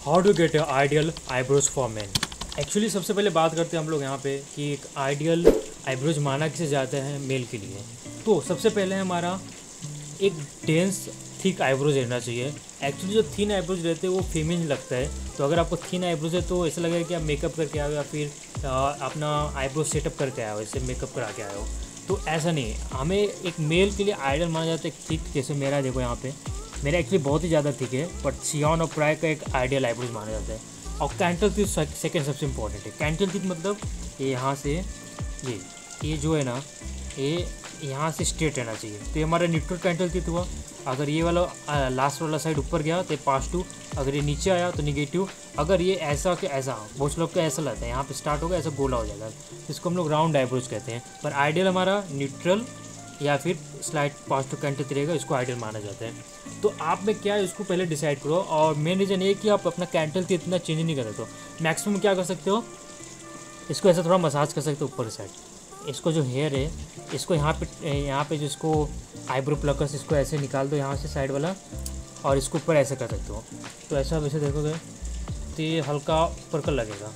How to get ideal eyebrows for man. Actually सबसे पहले बात करते हैं हम लोग यहाँ पे कि एक आइडियल आईब्रोज माना किसे जाता है मेल के लिए। तो सबसे पहले हमारा एक डेंस थिक आईब्रोज रहना चाहिए। एक्चुअली जो थिन आईब्रोज रहते हैं वो फीमेल लगता है, तो अगर आपको थिन आईब्रोज है तो ऐसा लगेगा कि आप मेकअप करके आए हो या फिर अपना आईब्रोज सेटअप करके आए हो, ऐसे मेकअप करा के आए हो। तो ऐसा नहीं, हमें एक मेल के लिए आइडियल माना जाता है थिक। जैसे मेरा देखो यहाँ पे, मेरा एक्चुअली बहुत ही ज़्यादा थिक है, बट सियॉन और प्राय का एक आइडियल आईब्रोज माना जाता है। और कैंटल टीथ सेकेंड सबसे इम्पोर्टेंट है। कैंटल टीथ मतलब ये यहाँ से ये जो है ना, ये यहाँ से स्ट्रेट रहना चाहिए। तो ये हमारा न्यूट्रल कैंटल टीथ हुआ। अगर ये वाला लास्ट वाला साइड ऊपर गया तो +2, अगर ये नीचे आया तो -2। अगर ये ऐसा कि ऐसा, बहुत लोग का ऐसा लगता है यहाँ पे स्टार्ट होगा, ऐसा गोला हो जाएगा, इसको हम लोग राउंड आईब्रोज कहते हैं। पर आइडियल हमारा न्यूट्रल या फिर स्लाइड +2 कैंटल रहेगा, इसको आइडियल माना जाता है। तो आप में क्या है इसको पहले डिसाइड करो। और मेन रीज़न ये कि आप अपना कैंटल टीथ इतना चेंज नहीं कर सकते हो। मैक्सिमम क्या कर सकते हो, इसको ऐसा थोड़ा मसाज कर सकते हो ऊपर साइड। इसको जो हेयर है इसको यहाँ पे जो इसको आईब्रो प्लकर्स इसको ऐसे निकाल दो यहाँ से साइड वाला, और इसको ऊपर ऐसे कर सकते हो। तो ऐसा वैसे देखोगे तो ये हल्का ऊपर का लगेगा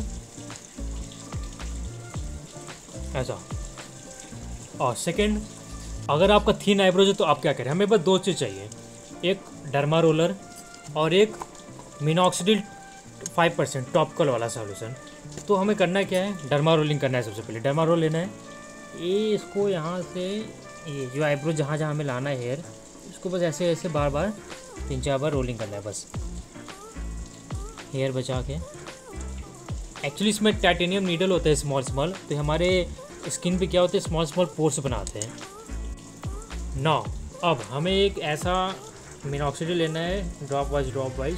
ऐसा। और सेकंड, अगर आपका थिन आईब्रोज है तो आप क्या करें, हमें बस 2 चीज़ चाहिए, एक डर्मा रोलर और एक मिनॉक्सिडिल 5% टॉपिकल वाला सॉल्यूशन। तो हमें करना क्या है, डर्मा रोलिंग करना है। सबसे पहले डर्मा रोल लेना है, ये इसको यहाँ से ये जो आईब्रो जहाँ जहाँ हमें लाना है हेयर, इसको बस ऐसे ऐसे बार बार 3-4 बार रोलिंग करना है बस, हेयर बचा के। एक्चुअली इसमें टाइटेनियम नीडल होता है स्मॉल, तो हमारे स्किन पे क्या होते हैं, स्मॉल पोर्स बनाते हैं ना। अब हमें एक ऐसा मिनॉक्सिडिल लेना है, ड्रॉप वाइज,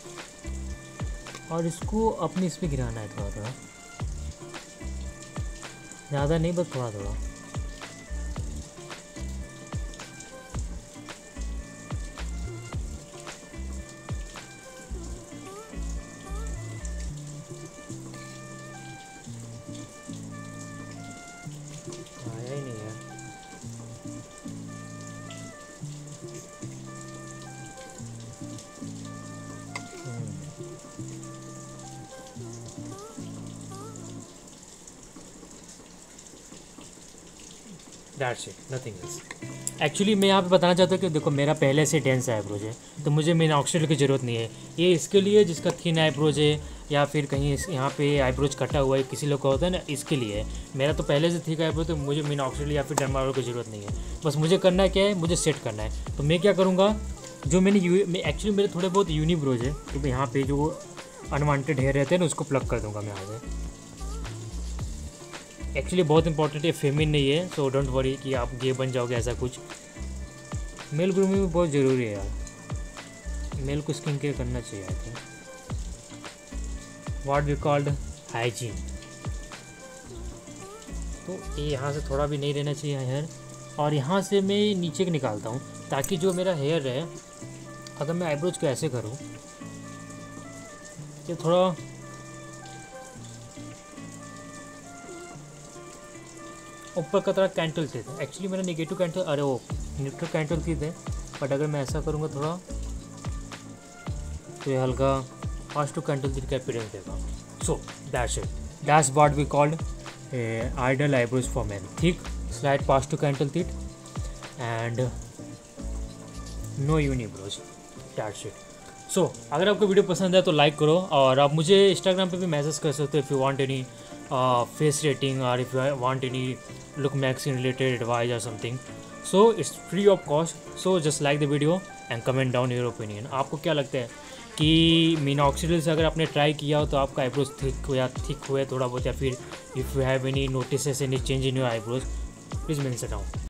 और इसको अपनी इस पर गिराना है थोड़ा थोड़ा, ज़्यादा नहीं बस थोड़ा थोड़ा। आया ही नहीं है। That's it, nothing else. Actually मैं यहाँ पे बताना चाहता हूँ कि देखो मेरा पहले से डेंस आईब्रोज है, तो मुझे मिनॉक्सिडिल की ज़रूरत नहीं है। ये इसके लिए जिसका थिन आईब्रोज है या फिर कहीं यहाँ पे आईब्रोज कटा हुआ है, किसी लोग का होता है ना, इसके लिए है। मेरा तो पहले से थिक आईब्रोज, तो मुझे मिनॉक्सिडिल या फिर डर्मा रोलर की ज़रूरत नहीं है। बस मुझे करना क्या है, मुझे सेट करना है। तो मैं क्या करूँगा, जो मैं एक्चुअली मेरे थोड़े बहुत यूनिब्रोज है, तो मैं यहाँ पर जो अनवांटेड हेयर रहते हैं ना उसको प्लग कर दूँगा मैं यहाँ से। एक्चुअली बहुत इंपॉर्टेंट है, फेमिन नहीं है, सो डोंट वरी कि आप गे बन जाओगे ऐसा कुछ। मेल ग्रूमिंग में बहुत ज़रूरी है यार, मेल को स्किन केयर करना चाहिए। I think what we called hygiene. तो ये यहाँ से थोड़ा भी नहीं रहना चाहिए हेयर, और यहाँ से मैं नीचे के निकालता हूँ ताकि जो मेरा हेयर है, अगर मैं आईब्रोज को ऐसे करूँ कि थोड़ा ऊपर का तरह कैंटल टीथ है। एक्चुअली मेरा नेगेटिव कैंटल, अरे वो न्यूट्रल कैंटल टीथ है, बट अगर मैं ऐसा करूँगा थोड़ा तो ये हल्का +2 कैंटल टीथ का अपीयरेंस देगा। So that's it, that's what we called ideal eyebrows for man. Thick, slide +2 canthal टीथ and no unibrows, that's it. So अगर आपको वीडियो पसंद है तो लाइक करो, और आप मुझे इंस्टाग्राम पे भी मैसेज कर सकते हो if you want any face rating, or if you want any look magazine related advice or something, so it's free of cost. So just like the video and comment down your opinion. आपको क्या लगता है कि minoxidil से अगर आपने try किया हो तो आपका आईब्रोज थिक हुए थोड़ा बहुत, या फिर if you have any notices any change in your eyebrows, please mention down.